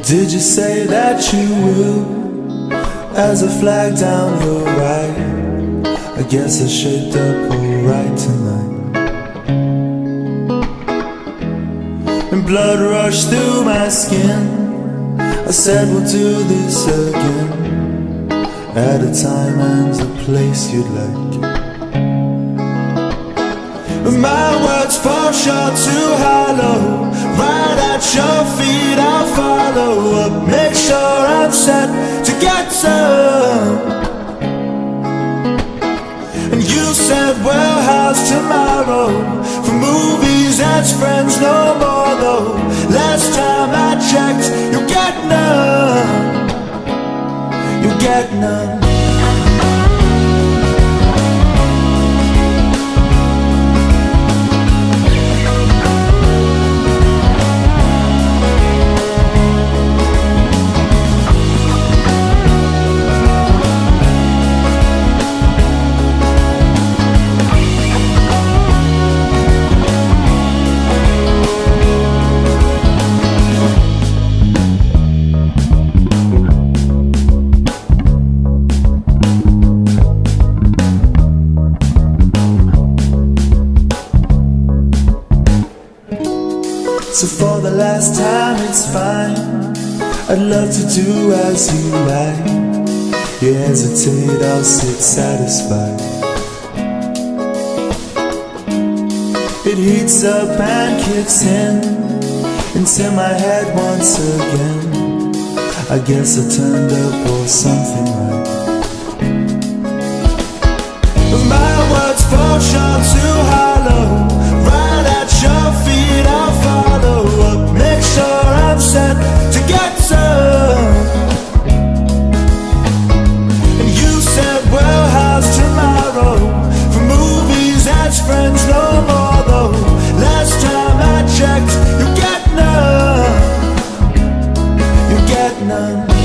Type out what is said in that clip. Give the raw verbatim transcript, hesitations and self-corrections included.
Did you say that you will, as I flag down your right? I guess I shaped up alright tonight. And blood rushed through my skin. I said we'll do this again, at a time and a place you'd like. But my words fall short too hollow. Right at your feet I'll follow up, make sure I'm set to get some. And you said, well, how's tomorrow? For movies, that's friends no more though. Last time I checked, you get none. You get none. So for the last time it's fine, I'd love to do as you like. You hesitate, I'll sit satisfied. It heats up and kicks in into my head once again. I guess I turned up or something right. But my words fall short too hollow. Right at your feet I'll follow up, make sure I'm set to get some. And you said, well, how's tomorrow? For movies, that's friends no more though. Last time I checked, you get none. You get none.